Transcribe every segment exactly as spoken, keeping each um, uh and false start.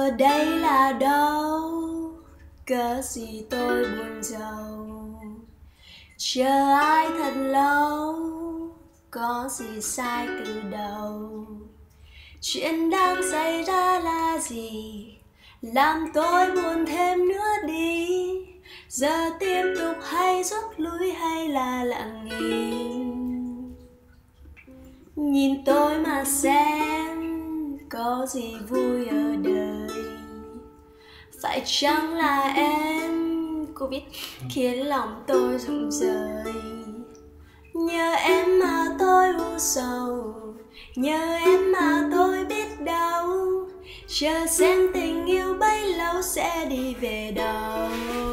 giờ đây là đâu, cớ gì tôi buồn rầu, chờ ai thật lâu, có gì sai từ đầu. Chuyện đang xảy ra là gì, làm tôi buồn thêm nữa đi. Giờ tiếp tục hay rút lui hay là lặng im, nhìn tôi mà xem có gì vui ở đời. Phải chăng là em Covid khiến lòng tôi rụng rời. Nhờ em mà tôi u sầu, nhờ em mà tôi biết đâu, chờ xem tình yêu bấy lâu sẽ đi về đâu.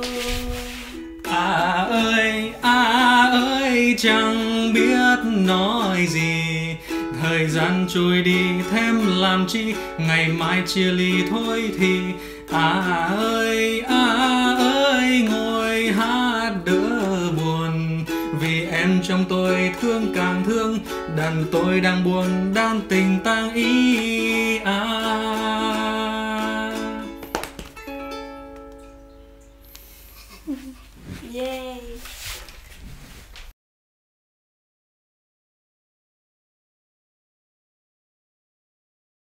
À ơi, à ơi, chẳng biết nói gì. Thời gian trôi đi thêm làm chi, ngày mai chia ly thôi thì. À ơi, à ơi, ngồi hát đỡ buồn, vì em trong tôi thương càng thương, đàn tôi đang buồn, đàn tình tang ý. À. Yeah.